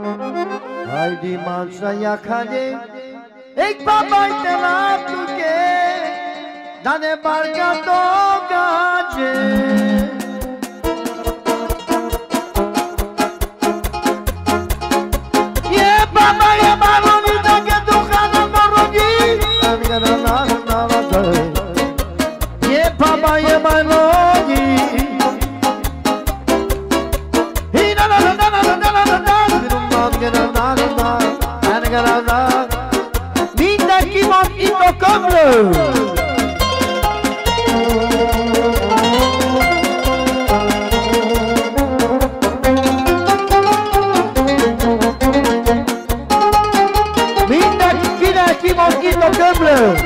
Haydi manşaya kale ek babay tela tuke dane barga to gaje ye baba ye baloni dage dukhana morogi angana na na ye baba ye baloni mindenki van itt a kömlő! Mindenki van itt a kömlő!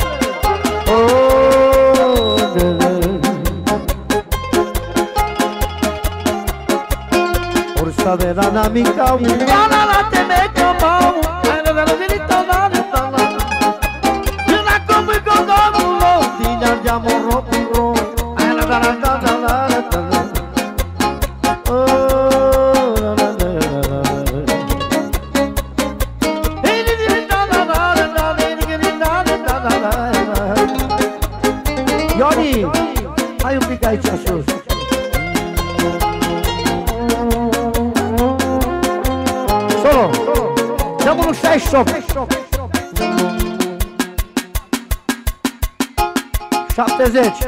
Forza della namica, una la te me chiamavo, era della verità da ritorno. Una come godono, ti andiamo ropiro, era dalla Ioni, hai un pic aici sus. Siamo lo stesso 70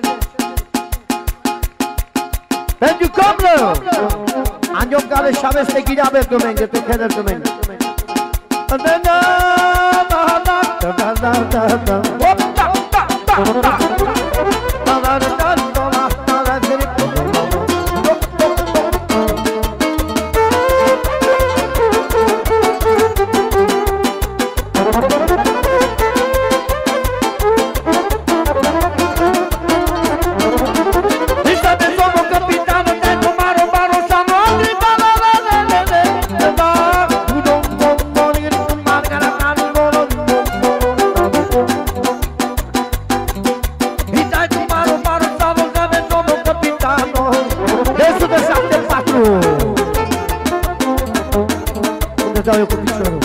Pentru cămlă Andiom care și-aveți pe ghidea pe domenge, pe cheder domenge dau eu cu piciorul.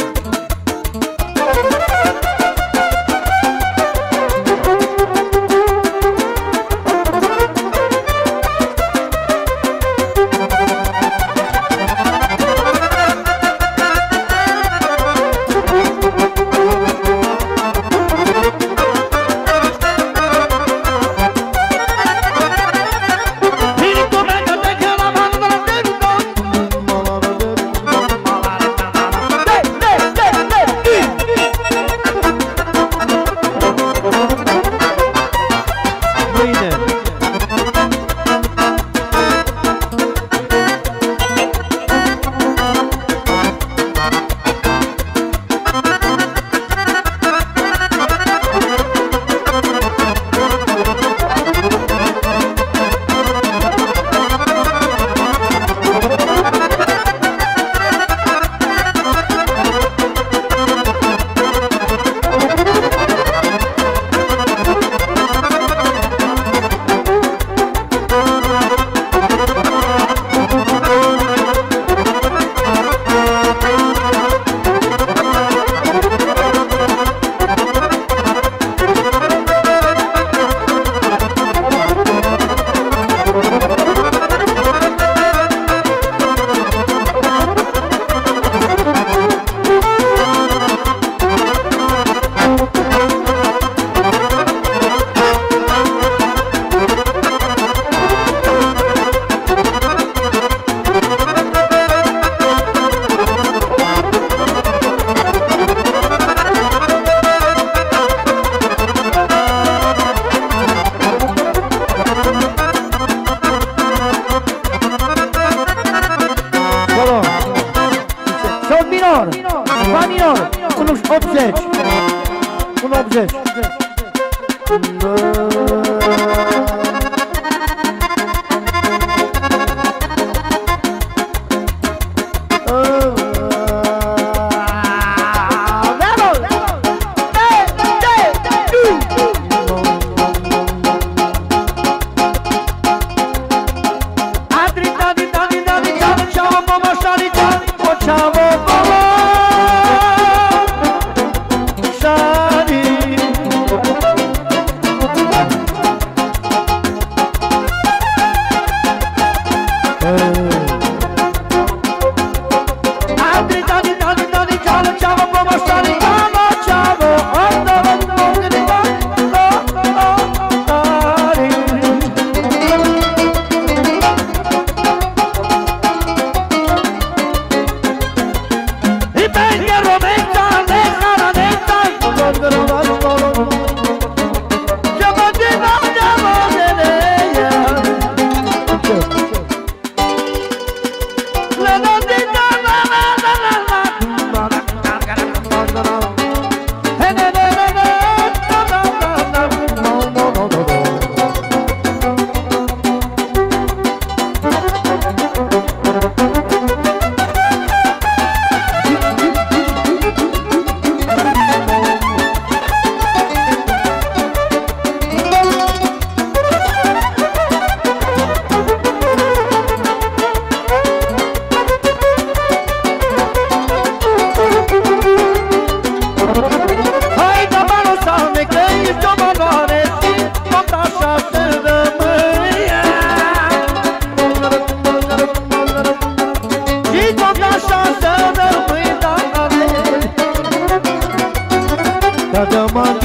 Fa minor, 1,80. 1,80. așa să rămâi tare. Că de